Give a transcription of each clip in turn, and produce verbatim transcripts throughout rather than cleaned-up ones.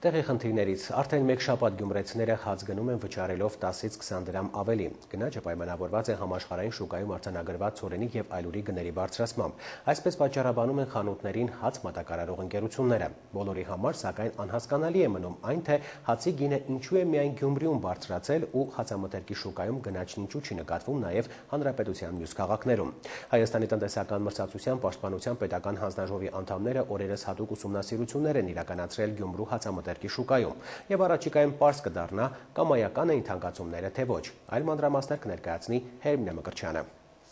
Տեղի խնդիրներից արդեն մեկ շաբաթ գյումրեցիները հաց գնում են վճարելով տասից քսան դրամ ավելի։ Գնաճը պայմանավորված է համաշխարհային շուկայում արձանագրված ցորենի և այլուրի գների բարձրացմամբ։ Այսպես պատճառաբանում են խանութներին հաց մատակարարող ընկերությունները։ Բոլորի համար, սակայն, անհասկանալի է մնում այն, թե հացի գինը ինչու է միայն Գյումրիում բարձրացել ու հացամթերքի շուկայում գնաճն ինչու չի նկատվում նաև հանրապետության մյուս քաղաքներում։ Հայաստանի տնտեսական մրցակցության պաշտպանության պետական հանձնաժողովի անդամները օրերս հատուկ ուսումնասիրություններ են իրականացրել Գյումրու հացամթերքի շուկայում և առաջիկայում պարզ կդառնա կամայական էին թանկացումները, թե ոչ։ Այլ մանրամասներ կներկայացնի Հերմինե Մկրտչյանը։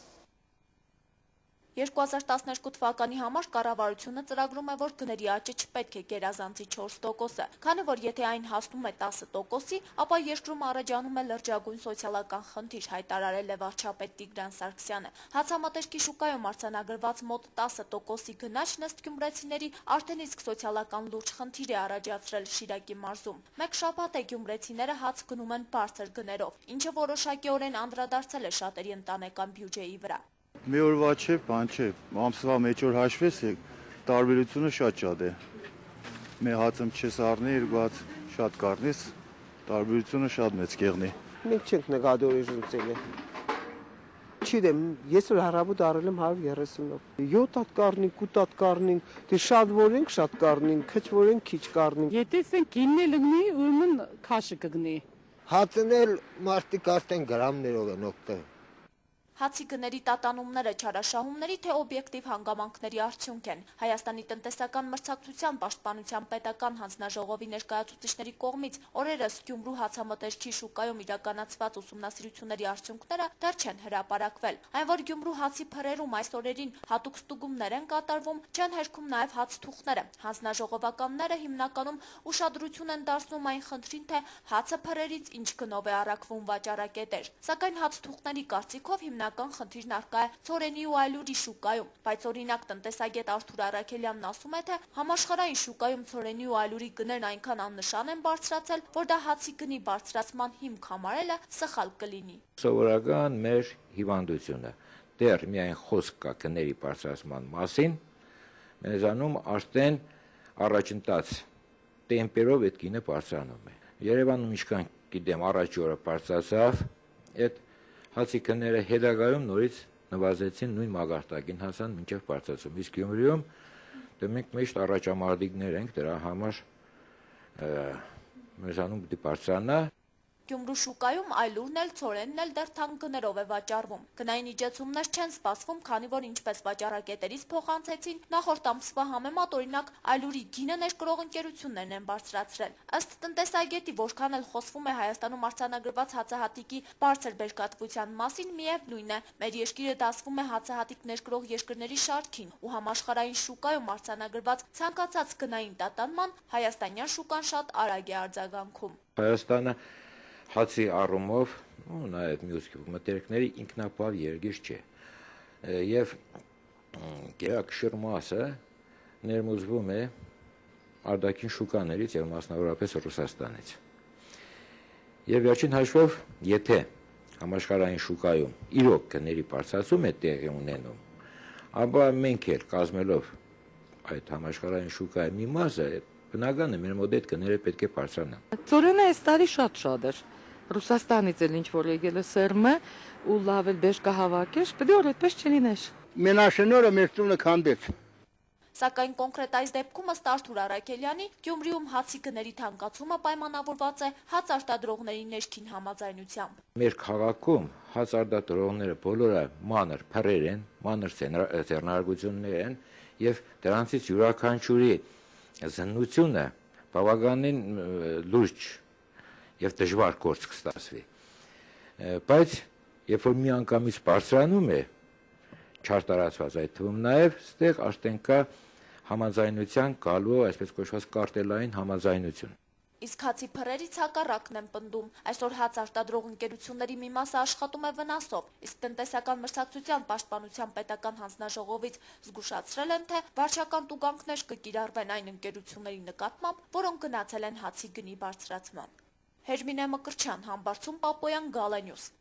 երկու հազար տասներկու թվականի համար կառավարությունը ծրագրում է, որ գների աճը չպետք է գերազանցի չորս տոկոսը, քանի որ եթե այն հասնում է տասը տոկոսի, ապա երկրում առաջանում է լրջագույն սոցիալական խնդիր, հայտարարել է վարչապետ Տիգրան Սարգսյանը։ Հացամթերքի շուկայում արձանագրված մոտ տասը տոկոսի գնաճն ըստ գյումրեցիների արդեն իսկ սոցիալական լուրջ խնդիր է առաջացրել Շիրակի մարզում։ Մեկ շաբաթ է գյումրեցիները հաց գնում են բարձր գներով, ինչը որոշակիորեն անդրադարձել է շատերի ընտանեկան բյուջեի վրա։ Մի օրվա չէ, բան չէ, ամսվա մեջ օր հաշվես է, տարբերությունը շատ շատ է։ Մի հացում չես առնի, երկու հաց շատ կառնես, տարբերությունը շատ մեծ կեղնի։ Մենք չենք նկատորիժն ծել է։ Չիդեմ, ես որ հարաբուտ առել եմ հարյուր երեսունով։ յոթ հատ կառնենք, ութ հատ կառնենք, դե շատ որենք շատ կառնենք, քիչ որենք քիչ կառնենք։ Եթե սեն գինն էլ գնի, ուրեմն քաշը կգնի։ Հացն էլ մարդիկ արդեն գրամներով են օգտվել։ Հացի գների տատանումները չարաշահումների թե օբյեկտիվ հանգամանքների արդյունք են։ Հայաստանի տնտեսական մրցակցության պաշտպանության պետական հանձնաժողովի ներկայացուցիչների կողմից օրերս Գյումրու հացամթերքի շուկայում իրականացված ուսումնասիրությունների արդյունքները դեռ չեն հրապարակվել։ Այն, որ Գյումրու հացի փռերում այս օրերին հատուկ ստուգումներ են կատարվում, չեն հերքում նաև հացթուղթները։ Հանձնաժողովականները հիմնականում ուշադրություն են դարձնում այն խնդրին, թե հացը փռերից ինչ գնով է առաքվում վաճառակետեր։ Սակայն հացթուղթների կարծիքով հիմնական խնդիրն առկա է ցորենի ու այլուրի շուկայում, բայց օրինակ տնտեսագետ Արթուր Արաքելյանն ասում է, թե համաշխարհային շուկայում ցորենի ու այլուրի գներն այնքան աննշան են բարձրացել, որ դա հացի գնի բարձրացման հիմք համարելը սխալ կլինի։ Սովորական մեր հիվանդությունը դեռ միայն խոսք կա գների բարձրացման մասին, մեզանում արդեն առաջընթաց տեմպերով այդ գինը բարձրանում է։ Երևանում ինչքան գիտեմ առաջի օրը բարձրացավ, այդ հացի գները հետագայում նորից նվազեցին նույն մագարտակին հասան մինչև բարձրացում։ Իսկ Գյումրիում դե մենք միշտ առաջամարտիկներ ենք, դրա համար մեզանում պիտի բարձրանա։ Գյումրու շուկայում այլուրն էլ ցորենն էլ դեռ թանկ գներով է վաճառվում։ Գնային իջեցումներ չեն սպասվում, քանի որ ինչպես վաճառակետերից փոխանցեցին, նախորդ ամսվա համեմատ օրինակ այլուրի գինը ներկրող ընկերություններն են բարձրացրել։ Ըստ տնտեսագետի, որքան էլ խոսվում է Հայաստանում արձանագրված հացահատիկի բարձր բերքատվության մասին, միևնույն է, մեր երկիրը դասվում է հացահատիկ ներկրող երկրների շարքին ու համաշխարհային շուկայում արձանագրված ցանկացած գնային տատանման հայաստանյան շուկան շատ արագ է արձագանքում։ Հայաստանը հացի առումով, ու նաև մյուս մթերքների ինքնապահ երկիր չէ, և գերակշիռ մասը ներմուծվում է արտաքին շուկաներից և մասնավորապես Ռուսաստանից։ Եվ վերջին հաշվով, եթե համաշխարհային շուկայում իրոք գների բարձրացում է տեղի ունենում, ապա մենք էլ կազմելով այդ համաշխարհային շուկայի մի մասը, բնական է մեր մոտ այդ գները պետք է բարձրանան։ Ցորենը այս տարի շատ շատ էր։ Ռուսաստանից էլ ինչ որ եկել է սերմը ու լավ էլ բերք հավաքեր, պետք է որ այդպես չլիներ։ Մենաշնորը մեր տունը քանդեց։ Սակայն կոնկրետ այս դեպքում ըստ Արթուր Արաքելյանի Գյումրիում հացի գների թանկացումը պայմանավորված է հաց արտադրողների ներքին համաձայնությամբ։ Մեր քաղաքում հաց արտադրողները բոլորը մանր փռեր են, մանր ձեռնարկություններ են եւ դրանցից յուրաքանչյուրի զննությունը բավականին լուրջ եւ դժվար գործ կստացվի։ Բայց երբ որ մի անգամից բարձրանում է չարտարացված այդ թվում նաեւ ստեղ արդեն կա համաձայնության գալու, այսպես կոչված կարտելային համաձայնություն։ Իսկ հացի փռերից հակառակն են պնդում։ Այսօր հաց արտադրող ընկերությունների մի մասը աշխատում է վնասով, իսկ տնտեսական մրցակցության պաշտպանության պետական հանձնաժողովից զգուշացրել են, թե վարչական տուգանքներ կկիրառվեն այն ընկերությունների նկատմամբ, որոնք գնացել են հացի գնի բարձրացման։ Հերմինե Մկրտչյան, Համբարձում, Պապոյան, Գալենյուս։